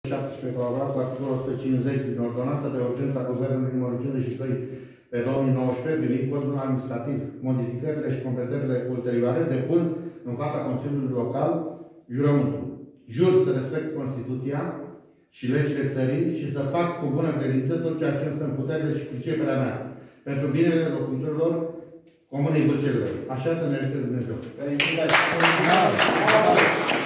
17 favorabil cu articolul 150 din ordonanța de urgență a Guvernului numărul 52 pe 2019 privind codul administrativ, modificările și completările ulterioare, depun în fața Consiliului Local jurământul. Jur să respect Constituția și legile țării și să fac cu bună credință tot ceea ce îmi stă în putere și priceperea mea pentru binele locuitorilor Comunei Vâlcelilor. Așa să ne ajute Dumnezeu.